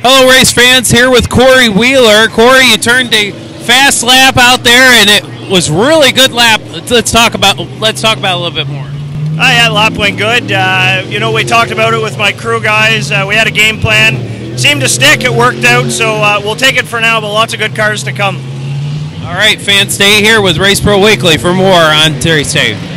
Hello, race fans. Here with Corey Wheeler. Corey, you turned a fast lap out there, and it was really good lap. Let's talk about it a little bit more. Yeah, the lap went good. We talked about it with my crew guys. We had a game plan. Seemed to stick. It worked out, so we'll take it for now, but lots of good cars to come. All right, fans, stay here with Race Pro Weekly for more on Terry Save.